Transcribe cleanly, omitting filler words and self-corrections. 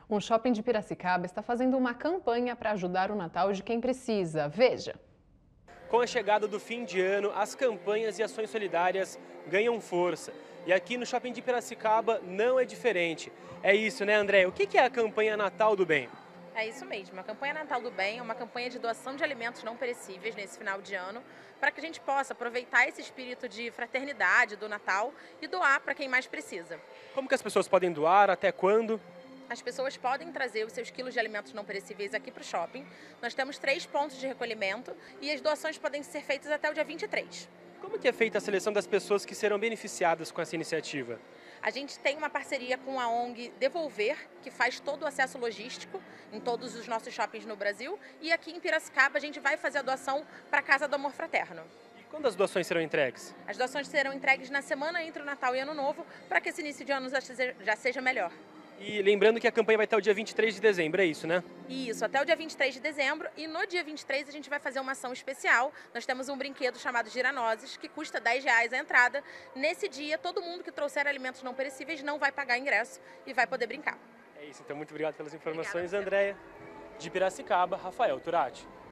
Um shopping de Piracicaba está fazendo uma campanha para ajudar o Natal de quem precisa. Veja. Com a chegada do fim de ano, as campanhas e ações solidárias ganham força. E aqui no Shopping de Piracicaba não é diferente. É isso, né, André? O que é a campanha Natal do Bem? É isso mesmo. A campanha Natal do Bem é uma campanha de doação de alimentos não perecíveis nesse final de ano, para que a gente possa aproveitar esse espírito de fraternidade do Natal e doar para quem mais precisa. Como que as pessoas podem doar? Até quando? As pessoas podem trazer os seus quilos de alimentos não perecíveis aqui para o shopping. Nós temos 3 pontos de recolhimento e as doações podem ser feitas até o dia 23. Como que é feita a seleção das pessoas que serão beneficiadas com essa iniciativa? A gente tem uma parceria com a ONG Devolver, que faz todo o acesso logístico em todos os nossos shoppings no Brasil. E aqui em Piracicaba a gente vai fazer a doação para a Casa do Amor Fraterno. E quando as doações serão entregues? As doações serão entregues na semana entre o Natal e Ano Novo, para que esse início de ano já seja melhor. E lembrando que a campanha vai até o dia 23 de dezembro, é isso, né? Isso, até o dia 23 de dezembro. E no dia 23 a gente vai fazer uma ação especial. Nós temos um brinquedo chamado Giranoses, que custa R$10 a entrada. Nesse dia, todo mundo que trouxer alimentos não perecíveis não vai pagar ingresso e vai poder brincar. É isso, então muito obrigado pelas informações, Obrigada, Andréia. De Piracicaba, Rafael Turati.